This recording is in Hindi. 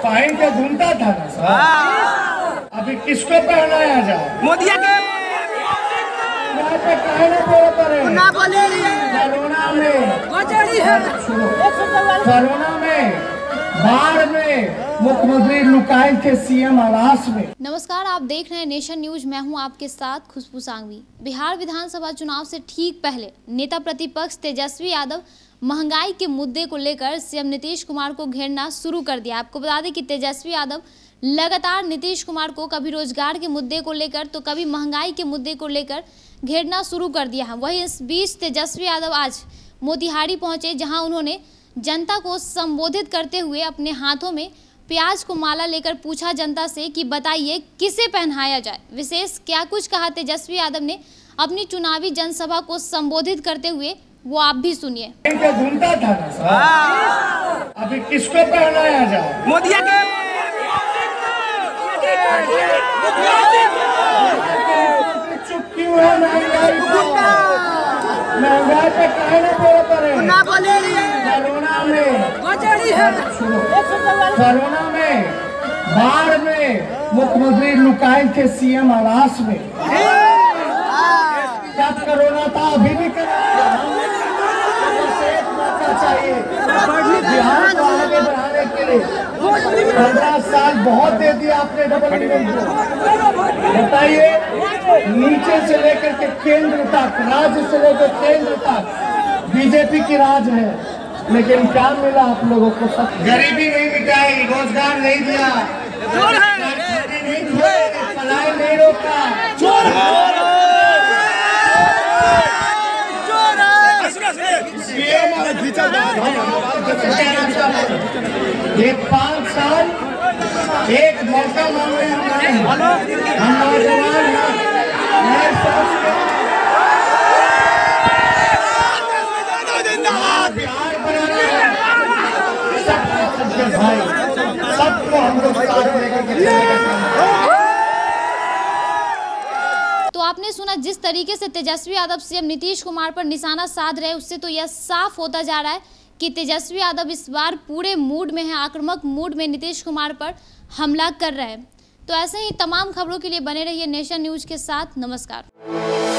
पहन के घूमता था ना सर, अभी किसको पहनाया जाए? मोदी के यहाँ पे कहना पड़ता है ना बोले कोरोना में बाढ़ में मुख्यमंत्री लुकाए थे सीएम आवास में। नमस्कार, आप देख रहे हैं नेशन न्यूज। मैं हूं आपके साथ खुशबू सांघवी। बिहार विधानसभा चुनाव से ठीक पहले नेता प्रतिपक्ष तेजस्वी यादव महंगाई के मुद्दे को लेकर सीएम नीतीश कुमार को घेरना शुरू कर दिया। आपको बता दें कि तेजस्वी यादव लगातार नीतीश कुमार को कभी रोजगार के मुद्दे को लेकर तो कभी महंगाई के मुद्दे को लेकर घेरना शुरू कर दिया है। वहीं इस बीच तेजस्वी यादव आज मोतिहारी पहुंचे, जहां उन्होंने जनता को संबोधित करते हुए अपने हाथों में प्याज को माला लेकर पूछा जनता से कि बताइए किसे पहनाया जाए। विशेष क्या कुछ कहा तेजस्वी यादव ने अपनी चुनावी जनसभा को संबोधित करते हुए, वो आप भी सुनिए। घूमता था ना सर, अभी किसको पहनाया जाए? मोदी के चुप क्यों है? महंगाई पे कहना पड़ता है ना बोले कोरोना में बाढ़ में मुख्यमंत्री लुकाए थे सीएम आवास में। जब कोरोना था अभी भी चाहिए बिहार को आगे बढ़ाने के लिए 15 साल बहुत दे दिया आपने डबल इंजन को। बताइए, नीचे से लेकर के केंद्र तक, राज्य से लेकर केंद्र तक बीजेपी की राज है, लेकिन क्या मिला आप लोगों को? सब गरीबी नहीं मिटाई, रोजगार नहीं दिया, पढ़ाई नहीं रोका, ये 5 साल एक मौका मांगे हम नौजवान भाई सबको हम लोग साथ लेकर के चलेंगे। तो आपने सुना जिस तरीके से तेजस्वी यादव सीएम नीतीश कुमार पर निशाना साध रहे, उससे तो यह साफ होता जा रहा है कि तेजस्वी यादव इस बार पूरे मूड में है, आक्रामक मूड में नीतीश कुमार पर हमला कर रहे हैं। तो ऐसे ही तमाम खबरों के लिए बने रहिए नेशन न्यूज के साथ। नमस्कार।